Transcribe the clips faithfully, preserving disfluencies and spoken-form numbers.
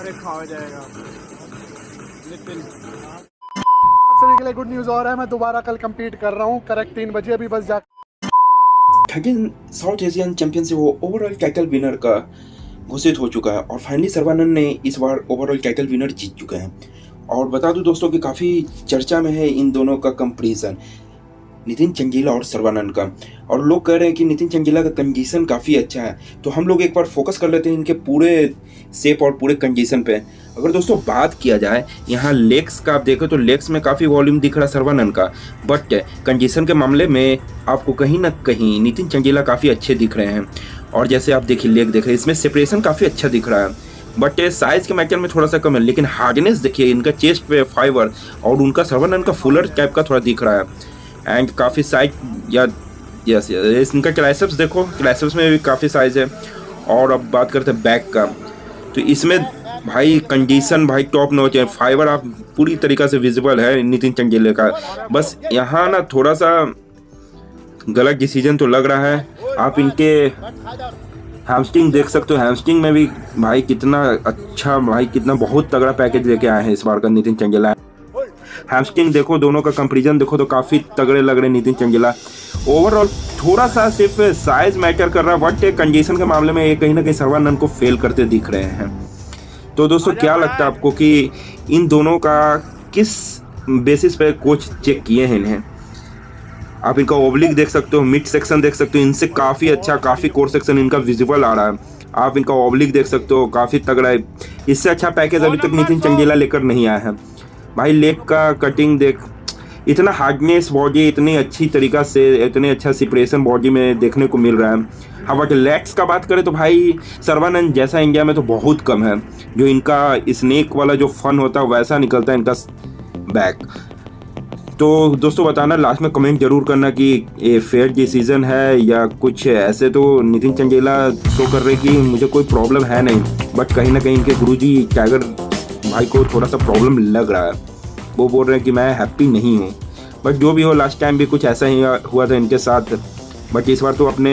अरे खा जाएगा नितिन। सभी के लिए गुड न्यूज़ और है, मैं दोबारा कल compete कर रहा हूँ करेक्ट तीन बजे। अभी बस जा थर्टीन साउथ एशियन चैंपियनशिप वो ओवरऑल टाइटल विनर का घोषित हो चुका है और फाइनली सर्वानंद ने इस बार ओवरऑल टाइटल विनर जीत चुके हैं। और बता दूं दोस्तों कि काफ़ी चर्चा में है इन दोनों का कंपैरिजन, नितिन चंगीला और सर्वानंद का। और लोग कह रहे हैं कि नितिन चंगीला का कंडीशन काफ़ी अच्छा है, तो हम लोग एक बार फोकस कर लेते हैं इनके पूरे शेप और पूरे कंडीशन पे। अगर दोस्तों बात किया जाए यहाँ लेग्स का, आप देखो तो लेग्स में काफ़ी वॉल्यूम दिख रहा है सर्वानंद का, बट कंडीशन के मामले में आपको कहीं ना कहीं नितिन चंगीला काफ़ी अच्छे दिख रहे हैं। और जैसे आप देखिए लेग देख रहे हैं, इसमें सेपरेशन काफ़ी अच्छा दिख रहा है, बट साइज़ के मैटर में थोड़ा सा कम है। लेकिन हार्डनेस देखिए इनका चेस्ट पे फाइबर और उनका सर्वानंद का फुलर टाइप का थोड़ा दिख रहा है। एंड काफ़ी साइज या यस यस इनका क्लाइसेप्स देखो, क्लाइसेप्स में भी काफ़ी साइज़ है। और अब बात करते हैं बैक का, तो इसमें भाई कंडीशन भाई टॉप नॉच है, फाइबर आप पूरी तरीक़ा से विजिबल है नितिन चंगीला का। बस यहाँ ना थोड़ा सा गलत डिसीजन तो लग रहा है। आप इनके हैमस्ट्रिंग देख सकते हो, हैमस्ट्रिंग में भी भाई कितना अच्छा, भाई कितना बहुत तगड़ा पैकेज लेके आए हैं इस बार का नितिन चंगीला। हैमस्ट्रिंग देखो, दोनों का कंपैरिजन देखो तो काफ़ी तगड़े लग रहे हैं नितिन चंगीला। ओवरऑल थोड़ा सा सिर्फ साइज मैटर कर रहा है, बट कंडीशन के मामले में ये कहीं ना कहीं सर्वानंद को फेल करते दिख रहे हैं। तो दोस्तों क्या लगता है आपको कि इन दोनों का किस बेसिस पे कोच चेक किए हैं इन्हें? आप इनका ओब्लिक देख सकते हो, मिड सेक्शन देख सकते हो, इनसे काफ़ी अच्छा, काफ़ी कोर सेक्शन इनका विजिबल आ रहा है। आप इनका ओब्लिक देख सकते हो, काफ़ी तगड़ा है। इससे अच्छा पैकेज अभी तक नितिन चंगीला लेकर नहीं आया है। भाई लेग का कटिंग देख, इतना हार्डनेस बॉडी, इतनी अच्छी तरीक़ा से, इतने अच्छा सेपरेशन बॉडी में देखने को मिल रहा है। हाँ बट लेग्स का बात करें तो भाई सर्वानंद जैसा इंडिया में तो बहुत कम है। जो इनका स्नेक वाला जो फन होता है वैसा निकलता है इनका बैक। तो दोस्तों बताना लास्ट में कमेंट जरूर करना कि ये फेयर डिसीजन है या कुछ ऐसे। तो नितिन चंगीला शो कर रहे कि मुझे कोई प्रॉब्लम है नहीं, बट कहीं ना कहीं इनके गुरुजी टाइगर भाई को थोड़ा सा प्रॉब्लम लग रहा है। वो बोल रहे हैं कि मैं हैप्पी नहीं हूँ, बट जो भी हो लास्ट टाइम भी कुछ ऐसा ही हुआ था इनके साथ। बट इस बार तो अपने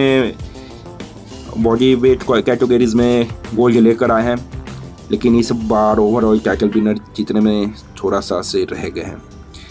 बॉडी वेट कैटेगरीज में गोल्ड लेकर आए हैं, लेकिन इस बार ओवरऑल टाइटल विनर जीतने में थोड़ा सा से रह गए हैं।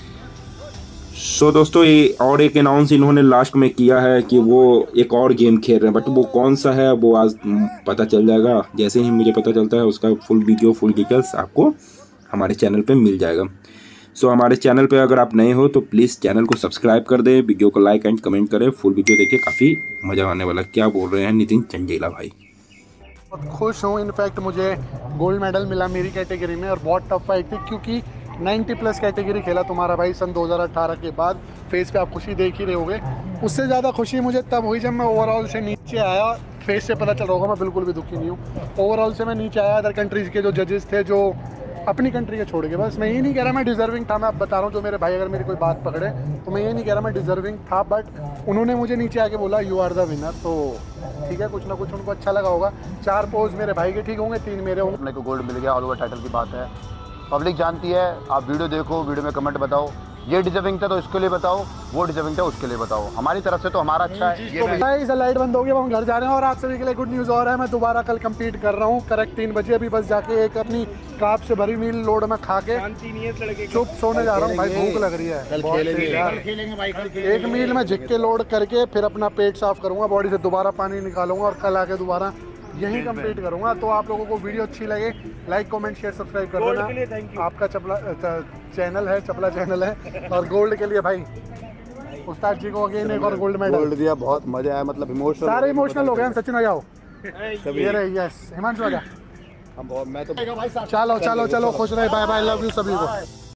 सो so, दोस्तों ये और एक अनाउंस इन्होंने लास्ट में किया है कि वो एक और गेम खेल रहे हैं, बट वो कौन सा है वो आज पता चल जाएगा। जैसे ही मुझे पता चलता है उसका फुल वीडियो, फुल डिटेल्स आपको हमारे चैनल पे मिल जाएगा। सो so, हमारे चैनल पे अगर आप नए हो तो प्लीज़ चैनल को सब्सक्राइब कर दें, वीडियो को लाइक एंड कमेंट करें, फुल वीडियो देखिए, काफ़ी मज़ा आने वाला। क्या बोल रहे हैं नितिन चंगीला भाई? बहुत खुश हूँ। इनफैक्ट मुझे गोल्ड मेडल मिला मेरी कैटेगरी में और बहुत टफ फाइट थी, क्योंकि नब्बे प्लस कैटेगरी खेला तुम्हारा भाई सन दो हज़ार अठारह के बाद। फेस पे आप खुशी देख ही रहे होगे। उससे ज़्यादा खुशी मुझे तब हुई जब मैं ओवरऑल से नीचे आया। फेस से पता चल रहा होगा मैं बिल्कुल भी दुखी नहीं हूँ। ओवरऑल से मैं नीचे आया, अदर कंट्रीज़ के जो जजेस थे, जो अपनी कंट्री के छोड़ के, बस मैं ये नहीं कह रहा मैं डिज़र्विंग था। मैं अब बता रहा हूँ, जो मेरे भाई अगर मेरी कोई बात पकड़े तो मैं ये नहीं कह रहा मैं डिज़र्विंग था, बट उन्होंने मुझे नीचे आके बोला यू आर द विनर। तो ठीक है, कुछ ना कुछ उनको अच्छा लगा होगा। चार पोज मेरे भाई के ठीक होंगे, तीन मेरे होंगे। अपने को गोल्ड मिल गया, ऑल ओवर टाइटल की बात है, पब्लिक जानती है। आप वीडियो देखो, वीडियो में कमेंट बताओ ये डिजर्विंग था तो इसके लिए बताओ, वो डिजर्विंग था उसके लिए बताओ। हमारी तरफ से तो हमारा अच्छा है। ये लाइट बंद हो गया, हम घर जा रहे हैं। और आप सभी के लिए गुड न्यूज़ और है, मैं दोबारा कल compete कर रहा हूँ करेक्ट तीन बजे। अभी बस जाके एक अपनी काप से भरी मील लोड में खा के चुप सोने जा रहा हूँ। भाई भूख लग रही है। एक मील में झिक के लोड करके फिर अपना पेट साफ करूँगा, बॉडी से दोबारा पानी निकालूंगा और कल आके दोबारा यही कंप्लीट करूंगा। तो आप लोगों को वीडियो अच्छी लगे लाइक कमेंट शेयर सब्सक्राइब कर देना। आपका चपला चैनल है, चपला चैनल है। और गोल्ड के लिए भाई उस्ताद जी को अगेन एक और गोल्ड मेडल गोल्ड दिया, बहुत मजा आया। मतलब इमोशनल, सारे इमोशनल हो गए हम। सचिन आ जाओ, ये रहे, यस हिमांशु आ जा। हम बहुत, मैं तो चलो चलो चलो खुश रहे, बाय बाय, लव यू सभी को।